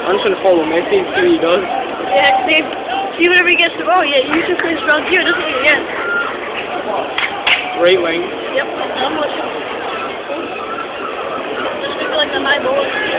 I'm just gonna follow Messi and see what he does. Yeah, see whenever he gets the ball. Yeah, you just plays around here, doesn't he? Yeah. Right wing. Yep, I'm watching. Just maybe like the high ball.